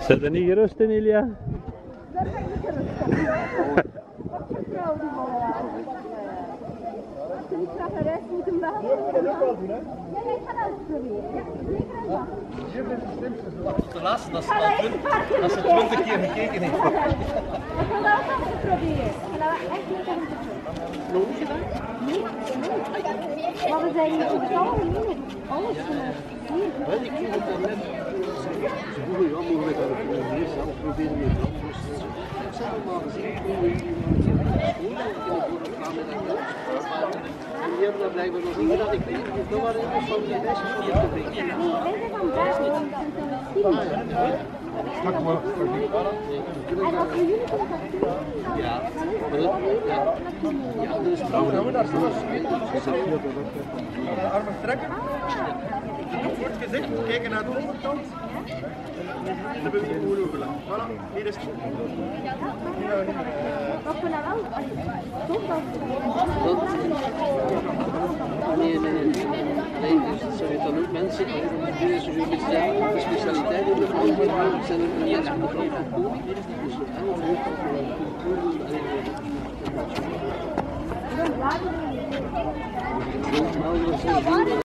Zit er niet gerust in, Ilja? Daar ben ik niet gerust. Wat je vrouw die molen. Ik ga een rest moeten maken. Je moet dat ook wel doen, hè? Ja, ik ga dat ook proberen. Ja, zeker en vast. Hier is het slimste. De laatste, dat ze 20 keer gekeken heeft. Ik wil dat ook altijd proberen. Ik wil dat echt niet hebben te doen. Nog niet gedaan? Nee, maar we zijn niet op algemeen alles genoeg. Wel, ik vind het net zo goed ja, mogelijk dat ik hier zelf proberen met dat. Ik heb allemaal gezien hoe we hier school en die hebben dat blijkbaar nog niet gedaan. Ik weet niet, dat waren iemand van die meisjes die het gebreken. Nee, wij zijn van Brabant. Stak maar. En als we jullie kunnen dat doen, Ja, maar dat, ja, dus vrouwen hebben daar zelfs Armen strekken. Voor het gezicht, kijken naar de onderkant. En de beweging gewoon overleggen. Voilà, hier is het. wat we nou wel, toch dat nee. Nee, dus zo weet dan ook mensen, die is zo'n beetje de specialiteit in de verantwoording, zijn er niet eens van de vrouw van koning. Dus we